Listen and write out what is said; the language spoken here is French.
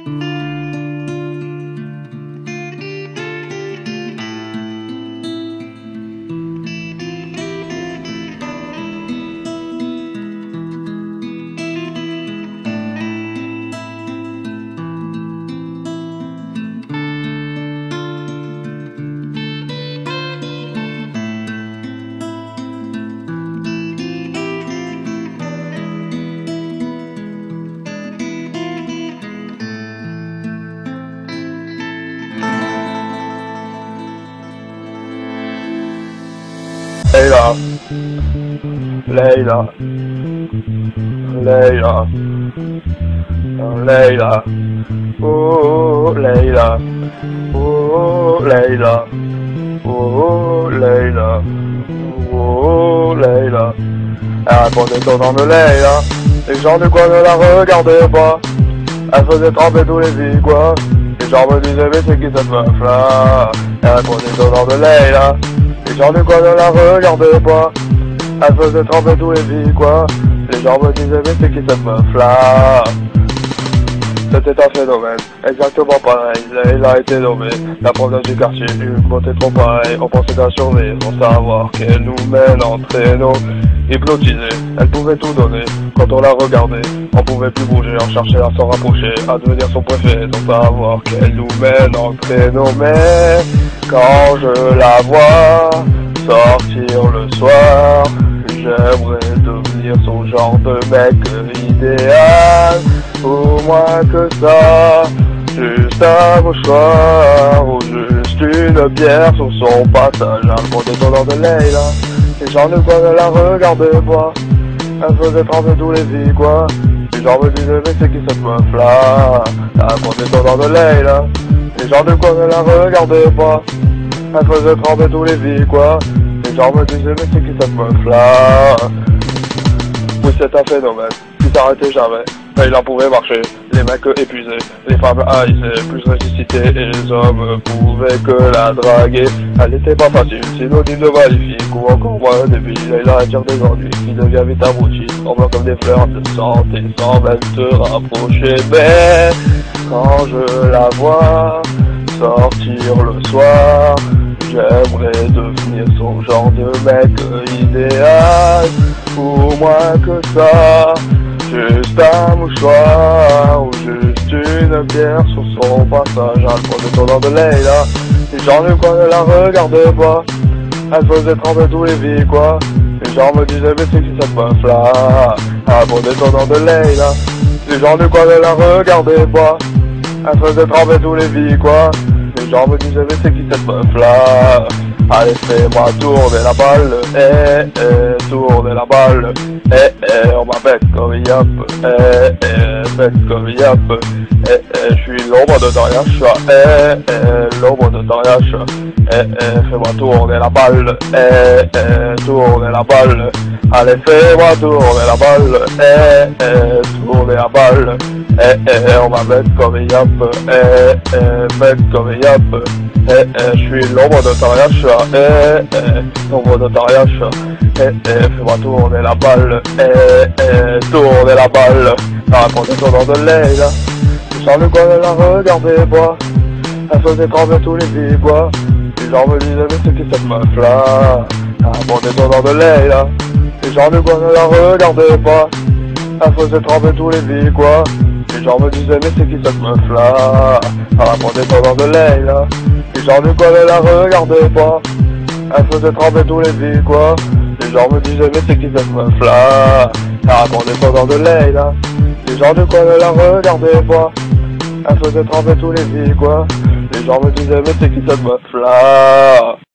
Leila, Leila, Leila, Leila, oh Leila, oh Leila, oh Leila, oh Leila. Elle répondait ton nom de Leila, les gens du coin ne la regardaient pas. Elle faisait trembler tous les vies quoi. Les gens me disaient mais c'est qui cette meuf là. Elle répondait ton nom de Leila. Les gens du coin ne la regardaient pas. Elle faisait trembler tous les vies quoi. Les gens me disaient mais c'est qui cette meuf là. C'était un phénomène, exactement pareil. Leila était nommée la promenade du quartier, une beauté trop pareille. On pensait la surveiller sans savoir qu'elle nous mène en traîneau. Hypnotisée, elle pouvait tout donner. Quand on la regardait, on pouvait plus bouger. On cherchait à s'en rapprocher, à devenir son préféré sans savoir qu'elle nous mène en traîneau. Mais quand je la vois sortir le soir, j'aimerais devenir son genre de mec idéal. Au moins que ça, juste un mouchoir ou juste une bière sur son passage. Un mot de ton de Leila. Les gens ne quoi ne la regardaient pas. Elle faisait trembler tous les vies quoi. Les gens me disaient mais c'est qui cette meuf là. Un mot de ton de Leila. Les gens ne quoi ne la regardaient pas. Elle faisait trembler tous les vies quoi. Les gens me disaient mais c'est qui cette meuf là. Oui c'est un phénomène qui s'arrêtait jamais. Mais il en pouvait marcher, les mecs épuisés, les femmes haïssaient, plus ressuscitées, et les hommes pouvaient que la draguer. Elle était pas facile, synonyme de magnifique, ou encore moins débile, elle attire des ennuis, qui devient vite abruti, tremblant comme des fleurs de santé, sans même te rapprocher. Mais quand je la vois sortir le soir, j'aimerais devenir son genre de mec idéal, ou moins que ça. Juste un mouchoir ou juste une bière sur son passage. Un point de ton nom de Leila. Les gens du coin ne la regardaient pas. Elle faisait trembler tous les vies quoi. Les gens me disaient mais c'est qui cette meuf là. Un point de ton nom de Leila. Les gens du coin ne la regardaient pas. Elle faisait trembler tous les vies quoi. Les gens me disaient mais c'est qui cette meuf là. Allez fais-moi tourner la balle, tourner la balle, on m'appelle comme yop, comme yop, je suis l'ombre de Dariacha, l'ombre de Dariacha, fais-moi tourner la balle, tourner la balle, allez fais-moi tourner la balle, tourner la balle, on m'appelle comme yop, comme yop, je suis l'ombre de Dariacha. L'ombre de Dariacha, fais-moi tourner la balle, tourner la balle. La réponse est au nom de Leila. Les gens du coin ne la regardaient pas. Elle faisait trembler tous les vies quoi. Les gens me disaient mais c'est qui cette meuf là. La réponse est au nom de Leila. Les gens du coin ne la regardaient pas. Elle faisait trembler tous les vies quoi. Les gens me disaient mais c'est qui cette meuf là. La réponse est au nom de Leila. Les gens du coin ne la regardaient pas. Elle faisait trembler tous les vies quoi. Les gens me disaient mais c'est qui cette meuf là. Elle répondait au nom de Leila. Les gens du coin ne la regardaient pas. Elle faisait trembler tous les vies quoi. Les gens me disaient mais c'est qui cette meuf là.